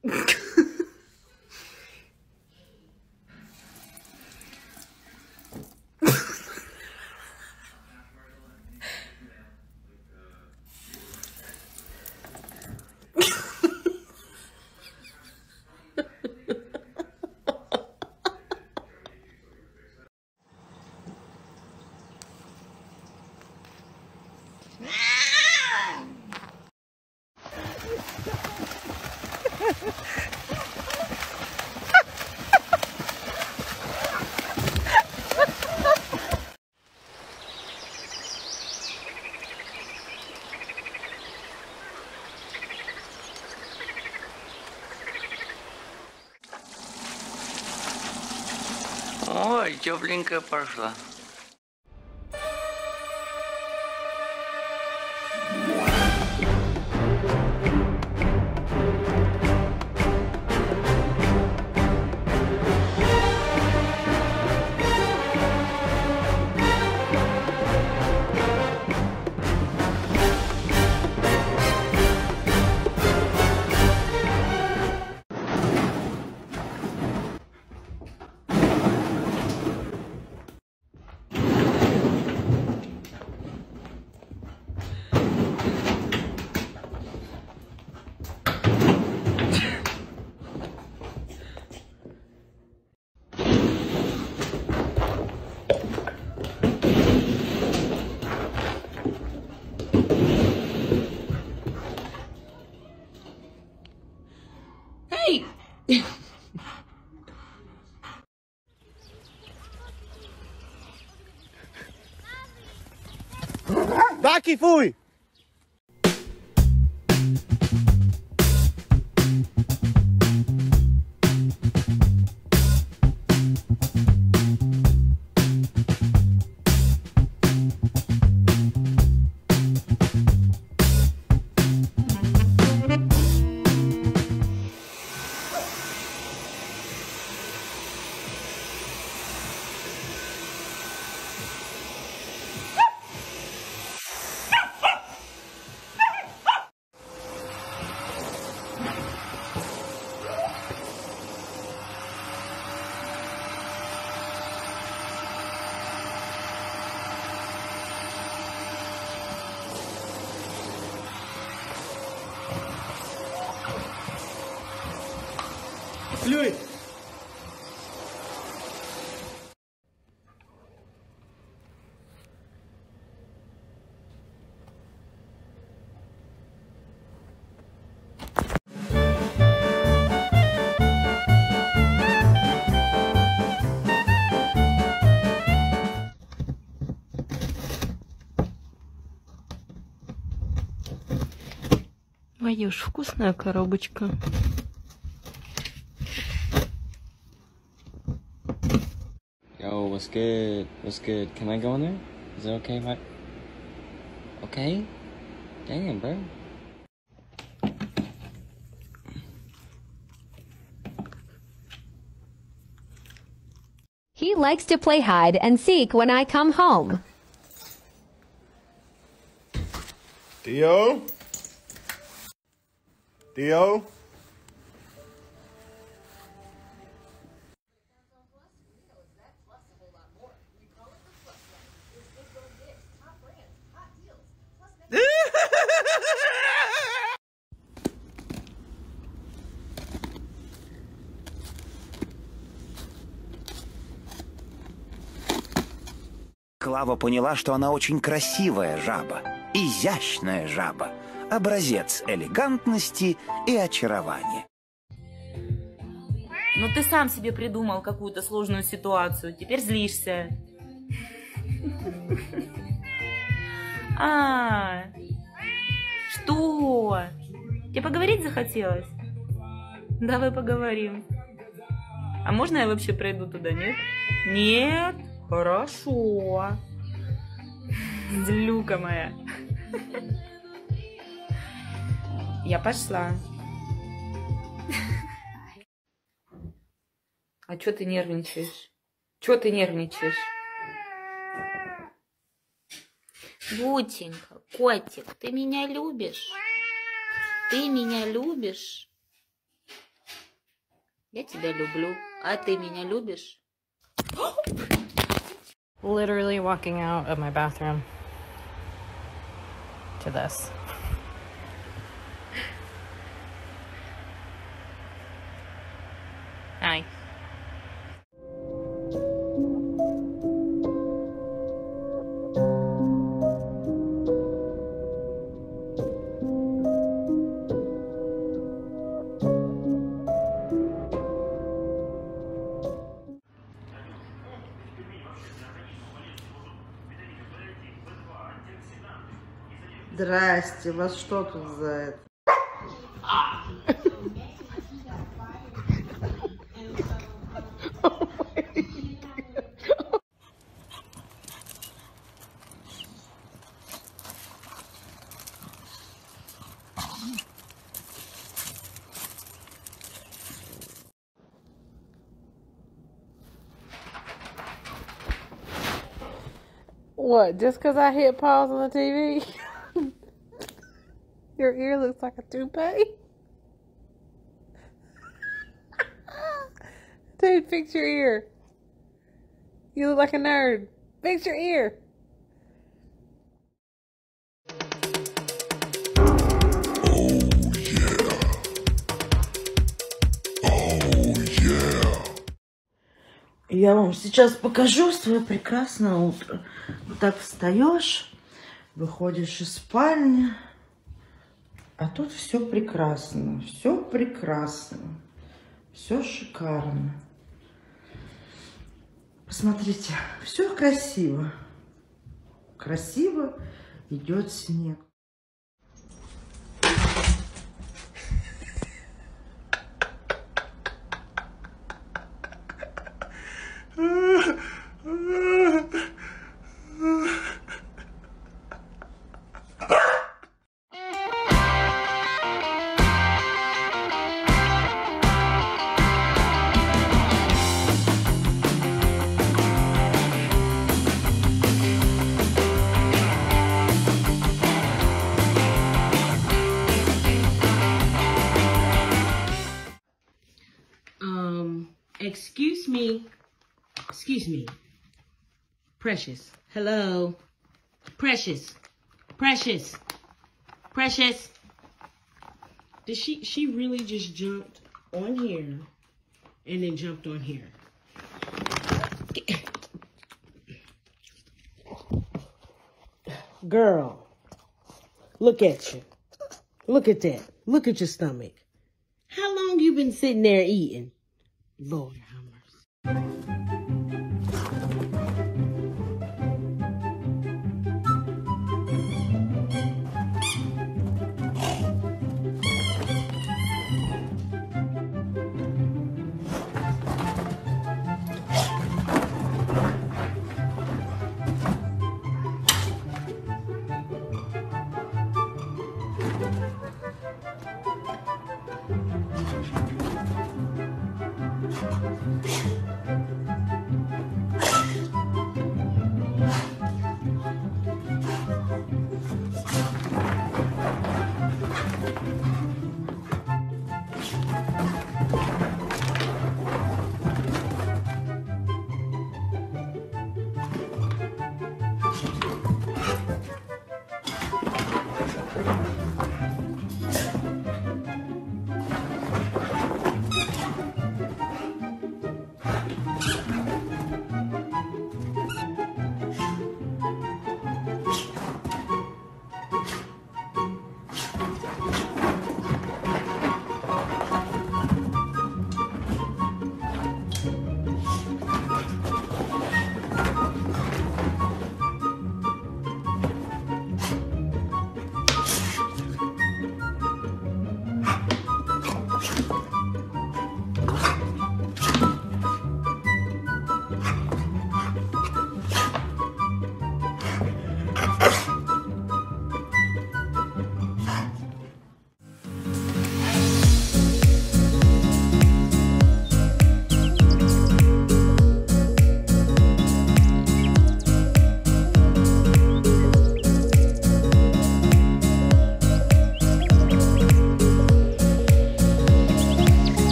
Ой, тепленькая пошла. Daqui fui! Плюй! Ваюш, вкусная коробочка. Yo, what's good? What's good? Can I go in there? Is it okay if I... Okay? Damn, bro. He likes to play hide and seek when I come home. Theo? Theo? Клава поняла, что она очень красивая жаба, изящная жаба, образец элегантности и очарования. Ну ты сам себе придумал какую-то сложную ситуацию, теперь злишься. А, что? Тебе поговорить захотелось? Давай поговорим. А можно я вообще пройду туда, нет? Нет? Хорошо. Злюка моя. Я пошла. А чё ты нервничаешь? Чё ты нервничаешь? Бутенька, котик, ты меня любишь? Ты меня любишь? Я тебя люблю. А ты меня любишь? Literally walking out of my bathroom to this. Hi. Здрасте, вас что тут за это? What, just because I hit pause on the TV? Your ear looks like a toupee. Dude, fix your ear. You look like a nerd. Fix your ear. Я вам сейчас покажу свое прекрасное утро. Вот так встаешь, выходишь из спальни, а тут все прекрасно, все шикарно. Посмотрите, все красиво. Красиво идет снег. Excuse me. Precious. Hello. Precious. Did she really just jumped on here and then jumped on here? Girl, look at you. Look at that. Look at your stomach. How long you been sitting there eating? Lord have mercy.